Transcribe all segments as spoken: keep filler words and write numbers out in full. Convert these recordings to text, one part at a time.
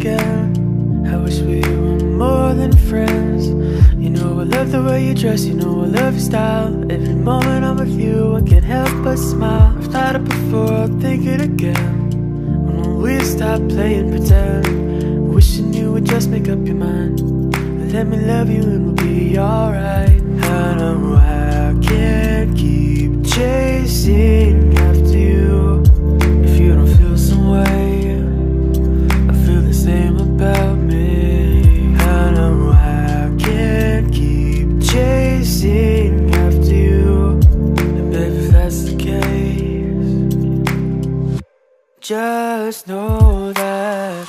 again. I wish we were more than friends. You know I love the way you dress, you know I love your style. Every moment I'm with you, I can't help but smile. I've thought it before, I'll think it again. When we stop playing pretend, wishing you would just make up your mind. Let me love you and we'll be alright. I know I can't keep chasing after you if you don't feel some way. I feel the same about me. I know I can't keep chasing after you, and baby, if that's the case, just know that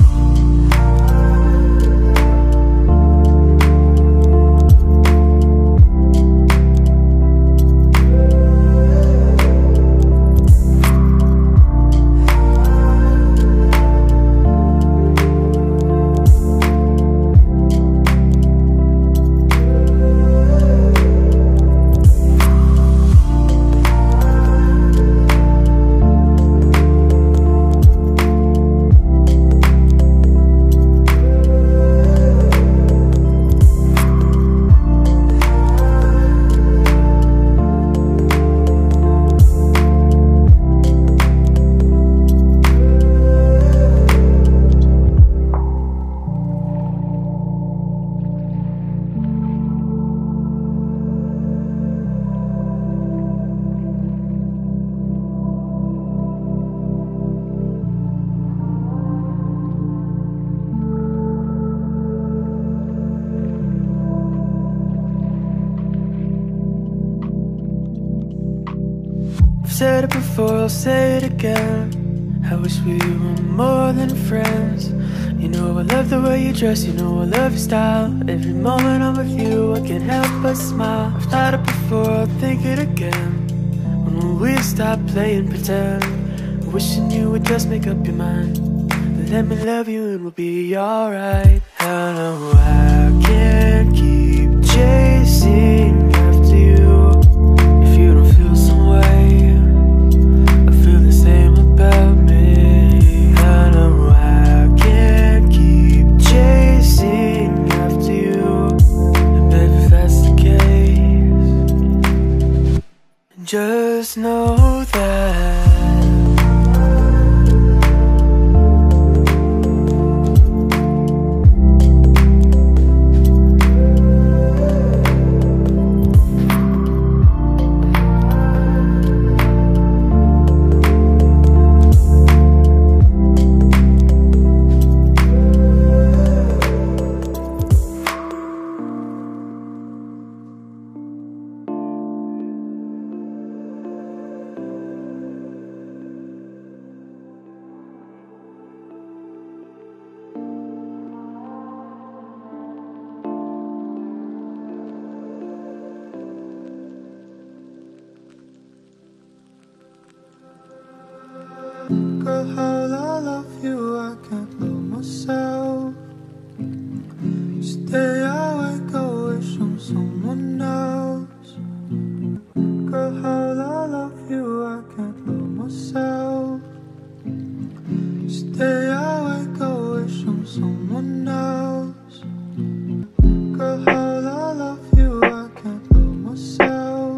I've said it before, I'll say it again. I wish we were more than friends. You know I love the way you dress, you know I love your style. Every moment I'm with you, I can't help but smile. I've thought it before, I'll think it again. When we stop playing pretend, wishing you would just make up your mind. Let me love you and we'll be alright. I know I can't keep chasing after you if you don't feel some way. I feel the same about me. I know I can't keep chasing after you, and baby, if that's the case, just know that girl, how I love you, I can't love myself. Stay awake, I wish on someone else. Girl, how I love you, I can't love myself. Stay awake, I wish on someone else. Girl, how I love you, I can't love myself.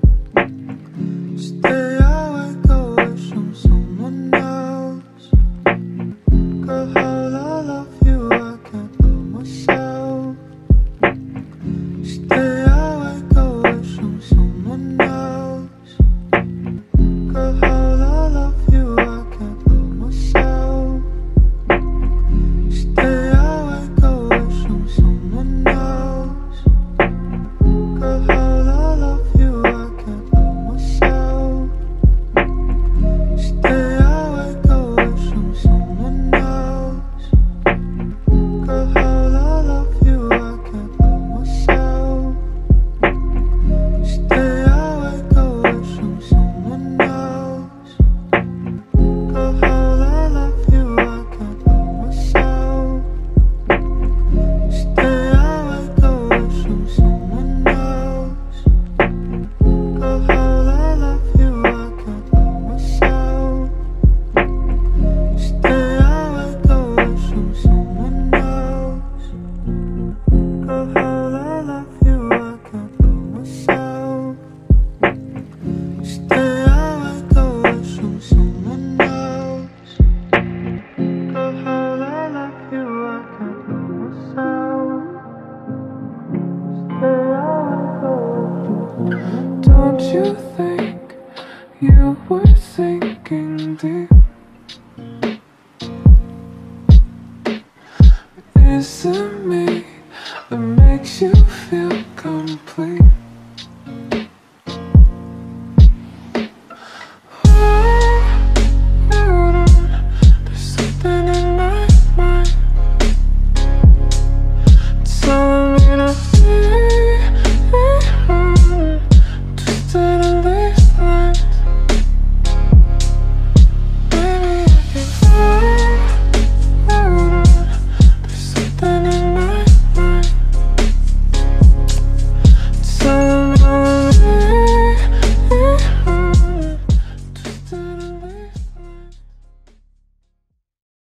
Stay awake, I wish on someone else. Girl, how I love Don't you think you would